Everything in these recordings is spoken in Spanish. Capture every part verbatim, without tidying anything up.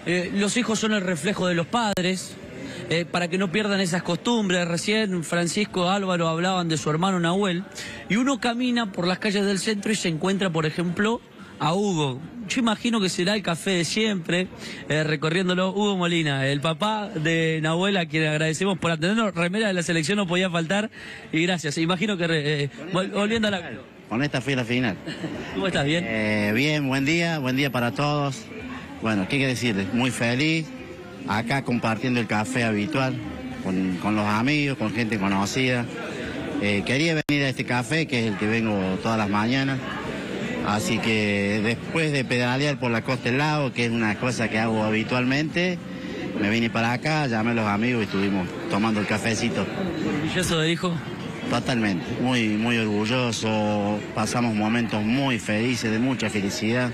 eh, los hijos son el reflejo de los padres, eh, para que no pierdan esas costumbres. Recién Francisco, Álvaro hablaban de su hermano Nahuel, y uno camina por las calles del centro y se encuentra, por ejemplo, a Hugo. Yo imagino que será el café de siempre, eh, recorriéndolo. Hugo Molina, el papá de Nahuel, a quien agradecemos por atendernos. Remera de la selección no podía faltar, y gracias. Imagino que, eh, vol volviendo a la... Con esta fui a la final. ¿Cómo estás? ¿Bien? Eh, bien, buen día, buen día para todos. Bueno, ¿qué quiero decirles? Muy feliz, acá compartiendo el café habitual, con, con los amigos, con gente conocida. Eh, quería venir a este café, que es el que vengo todas las mañanas. Así que después de pedalear por la costa del lago, que es una cosa que hago habitualmente, me vine para acá, llamé a los amigos y estuvimos tomando el cafecito. ¿Orgulloso del hijo? Totalmente, muy, muy orgulloso. Pasamos momentos muy felices, de mucha felicidad.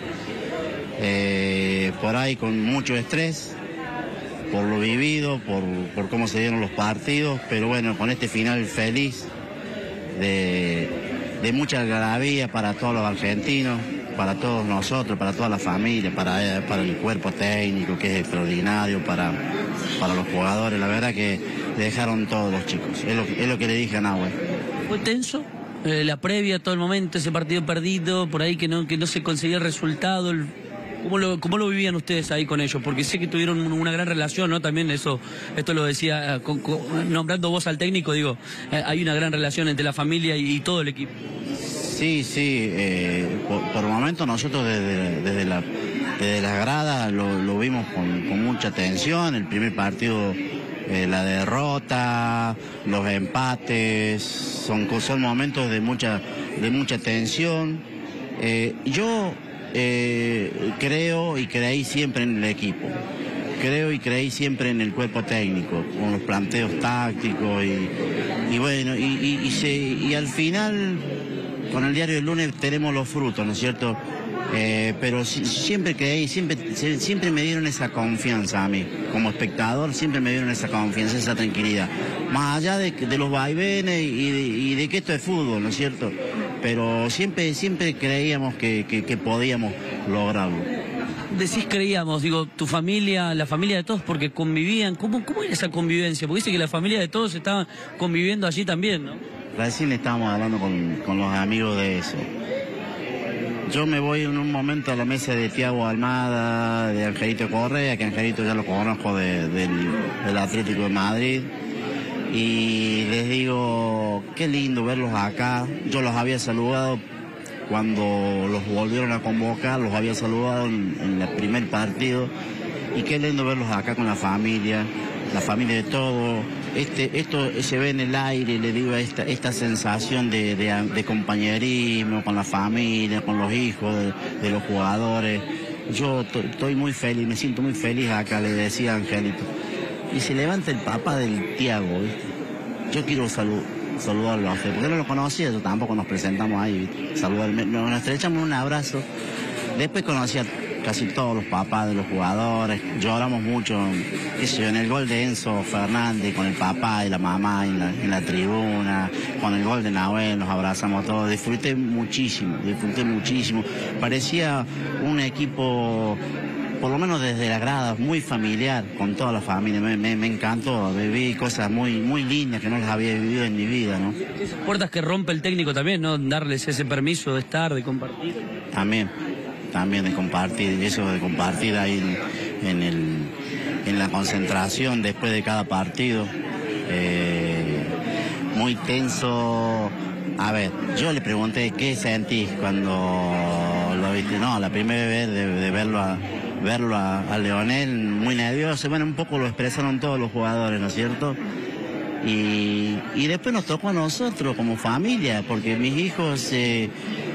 Eh, por ahí con mucho estrés, por lo vivido, por, por cómo se dieron los partidos, pero bueno, con este final feliz de... de mucha algarabía para todos los argentinos, para todos nosotros, para toda la familia, para, para el cuerpo técnico, que es extraordinario, para, para los jugadores. La verdad que dejaron todos los chicos, es lo, es lo que le dije a Nahuel. ¿Fue tenso eh, la previa, todo el momento, ese partido perdido, por ahí que no, que no se conseguía el resultado? El... ¿Cómo lo, ¿Cómo lo vivían ustedes ahí con ellos? Porque sé que tuvieron una gran relación, ¿no? También eso, esto lo decía, con, con, nombrando vos al técnico, digo, eh, hay una gran relación entre la familia y, y todo el equipo. Sí, sí, eh, por, por momentos nosotros desde, desde, la, desde las gradas lo, lo vimos con, con mucha tensión. El primer partido, eh, la derrota, los empates, son, son momentos de mucha, de mucha tensión. Eh, yo... Eh, creo y creí siempre en el equipo, creo y creí siempre en el cuerpo técnico, con los planteos tácticos y, y bueno, y, y, y, se, y al final, con el diario del lunes tenemos los frutos, ¿no es cierto? Eh, pero si, siempre creí, siempre, siempre me dieron esa confianza a mí, como espectador, siempre me dieron esa confianza, esa tranquilidad, más allá de, de los vaivenes y de, y de que esto es fútbol, ¿no es cierto? Pero siempre, siempre creíamos que, que, que podíamos lograrlo. Decís creíamos, digo, tu familia, la familia de todos, porque convivían. ¿Cómo, cómo era esa convivencia? Porque dice que la familia de todos estaban conviviendo allí también, ¿no? Recién estábamos hablando con, con los amigos de eso. Yo me voy en un momento a la mesa de Thiago Almada, de Angelito Correa, que Angelito ya lo conozco de, del, del Atlético de Madrid. Y les digo, qué lindo verlos acá. Yo los había saludado cuando los volvieron a convocar, los había saludado en, en el primer partido. Y qué lindo verlos acá con la familia, la familia de todos. Este, esto se ve en el aire, le digo, esta, esta sensación de, de, de compañerismo con la familia, con los hijos de, de los jugadores. Yo estoy muy feliz, me siento muy feliz acá, le decía a Angelito. Y se levanta el papá del Thiago, ¿viste? Yo quiero salud, saludarlo a usted, porque no lo conocía, yo tampoco nos presentamos ahí, ¿viste? Saludarme, nos estrechamos un abrazo. Después conocí a casi todos los papás de los jugadores, lloramos mucho, qué sé yo, en el gol de Enzo Fernández, con el papá y la mamá en la, en la tribuna, con el gol de Nahuel, nos abrazamos todos, disfruté muchísimo, disfruté muchísimo. Parecía un equipo, por lo menos desde las gradas, muy familiar, con toda la familia. Me, me, me encantó, viví cosas muy, muy lindas que no las había vivido en mi vida, ¿no? Esas puertas que rompe el técnico también, ¿no? Darles ese permiso de estar, de compartir. También, también de compartir, eso de compartir ahí en, en, el, en la concentración después de cada partido. Eh, muy tenso. A ver, yo le pregunté, ¿qué sentís cuando lo viste? No, la primera vez de, de verlo a... verlo a, a Leonel muy nervioso. Bueno, un poco lo expresaron todos los jugadores, ¿no es cierto? Y, y después nos tocó a nosotros como familia, porque mis hijos se,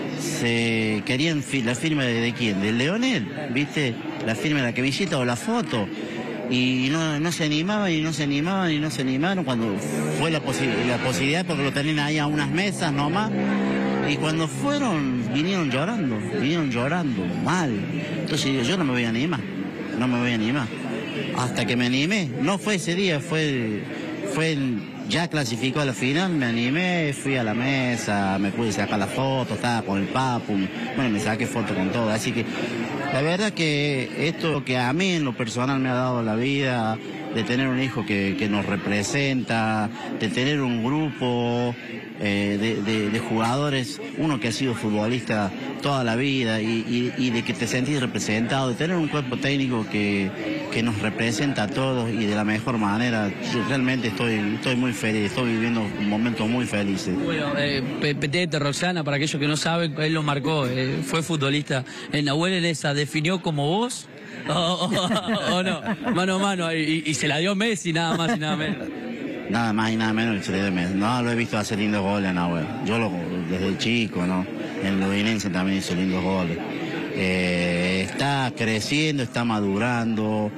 se querían fi, la firma de, de quién, de Leonel, ¿viste? La firma de la camiseta o la foto. Y no, no se animaban y no se animaban y no se animaron cuando fue la, posi la posibilidad, porque lo tenían ahí a unas mesas nomás. Y cuando fueron, vinieron llorando, vinieron llorando, mal. Entonces yo, yo no me voy a animar, no me voy a animar. Hasta que me animé, no fue ese día, fue, fue el, ya clasificó a la final, me animé, fui a la mesa, me pude sacar la foto, estaba con el papu, bueno, me saqué foto con todo. Así que La verdad que esto que a mí en lo personal me ha dado la vida, de tener un hijo que, que nos representa, de tener un grupo eh, de, de, de jugadores, uno que ha sido futbolista toda la vida y, y, y de que te sentís representado, de tener un cuerpo técnico que, que nos representa a todos y de la mejor manera. Yo realmente estoy, estoy muy feliz, estoy viviendo un momento muy feliz. Bueno, eh, Petete, Roxana, para aquellos que no saben, él lo marcó, eh, fue futbolista en Nahuel en esa, definió como vos. O oh, oh, oh, no, mano a mano, y, y se la dio Messi, nada más y nada menos. Nada más y nada menos que se le dio Messi. No, lo he visto hacer lindos goles en Nahuel. Yo lo, desde chico, ¿no? En Lubinense también hizo lindos goles. Eh, está creciendo, está madurando.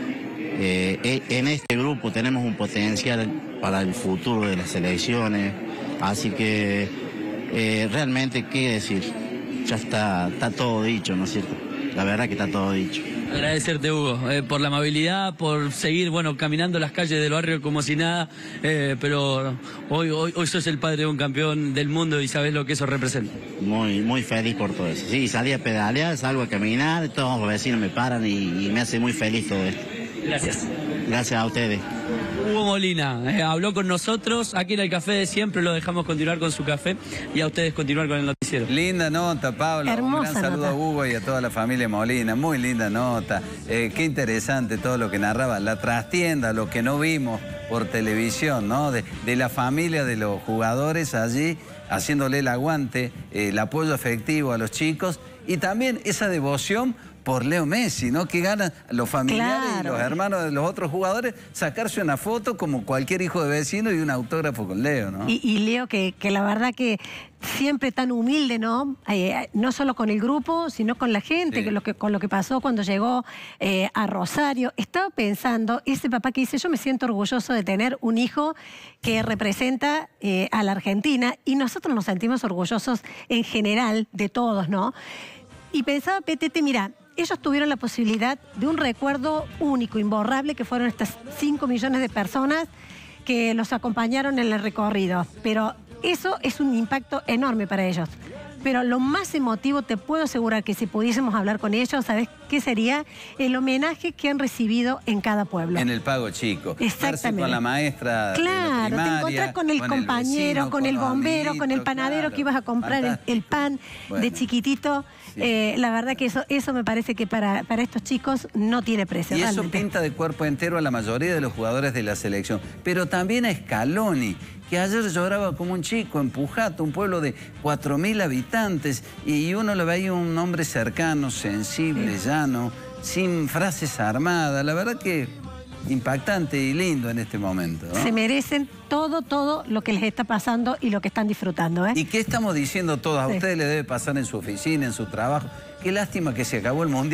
Eh, en este grupo tenemos un potencial para el futuro de las selecciones. Así que eh, realmente, ¿qué decir? Ya está, está todo dicho, ¿no es cierto? La verdad que está todo dicho. Agradecerte, Hugo, eh, por la amabilidad, por seguir, bueno, caminando las calles del barrio como si nada, eh, pero hoy, hoy, hoy sos el padre de un campeón del mundo y sabés lo que eso representa. Muy, muy feliz por todo eso. Sí, salí a pedalear, salgo a caminar, todos los vecinos me paran y, y me hace muy feliz todo esto. Gracias. Gracias a ustedes. Hugo Molina eh, habló con nosotros aquí en el Café de Siempre, lo dejamos continuar con su café y a ustedes continuar con el noticiero. Linda nota, Pablo. Hermosa Un gran saludo nota. a Hugo y a toda la familia Molina. Muy linda nota. Eh, qué interesante todo lo que narraba. La trastienda, lo que no vimos por televisión, ¿no? De, de la familia de los jugadores allí, haciéndole el aguante, eh, el apoyo efectivo a los chicos y también esa devoción por Leo Messi, ¿no? Que ganan los familiares Claro. y los hermanos de los otros jugadores sacarse una foto como cualquier hijo de vecino y un autógrafo con Leo, ¿no? Y, y Leo, que, que la verdad que siempre tan humilde, ¿no? Eh, no solo con el grupo, sino con la gente, Sí. que lo que, con lo que pasó cuando llegó eh, a Rosario. Estaba pensando, ese papá que dice, yo me siento orgulloso de tener un hijo que representa eh, a la Argentina y nosotros nos sentimos orgullosos en general de todos, ¿no? Y pensaba, Petete, mira, ellos tuvieron la posibilidad de un recuerdo único, imborrable, que fueron estas cinco millones de personas que los acompañaron en el recorrido. Pero eso es un impacto enorme para ellos. Pero lo más emotivo, te puedo asegurar que si pudiésemos hablar con ellos, ¿sabes qué sería? El homenaje que han recibido en cada pueblo. En el Pago Chico. Verse Exactamente. con la maestra Claro, de la te primaria, encontrás con el con compañero, vecino, con el los bombero, con el amiguitos, panadero claro. que ibas a comprar el, el pan Bueno. de chiquitito. Sí. Eh, la verdad que eso, eso me parece que para, para estos chicos no tiene precio. Y eso realmente. pinta de cuerpo entero a la mayoría de los jugadores de la selección. Pero también a Scaloni, que ayer lloraba como un chico en Pujato, un pueblo de cuatro mil habitantes, y uno lo veía un hombre cercano, sensible, llano, sin frases armadas. La verdad que impactante y lindo en este momento, ¿no? Se merecen todo, todo lo que les está pasando y lo que están disfrutando, ¿eh? ¿Y qué estamos diciendo todos? A Sí. ustedes les debe pasar en su oficina, en su trabajo. Qué lástima que se acabó el Mundial.